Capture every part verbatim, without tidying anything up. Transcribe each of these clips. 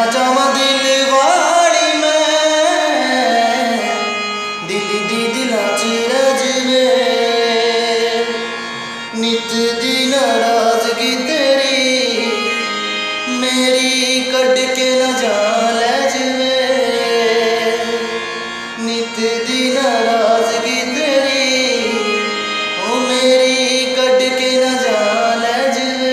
जावा दिल वाली मैं, दिल दी दिला च रजवे, नित दी नाराजगी तेरी मेरी कट के न जा ले जवे, नित दी नाराजगी तेरी ओ मेरी कट के न जा ले जवे।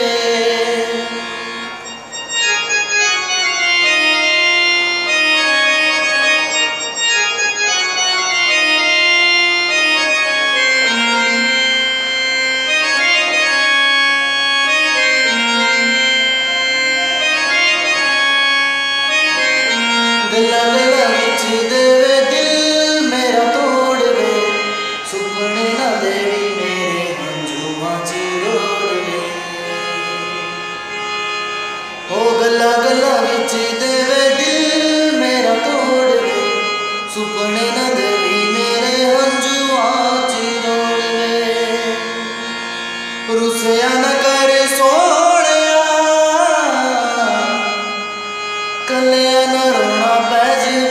गल्ला गल्ला विच देवे दिल मेरा तोड़ वे, सुपने ना देवी मेरे हंजुआं च रोड़ वे। ओ गल्ला गल्ला विच देवे दिल मेरा तोड़ वे, सुपने ना देवी मेरे हंजुआं च रोड़ वे। रुसिया न कर सोहणिया, कलिया न रोना पै जावे,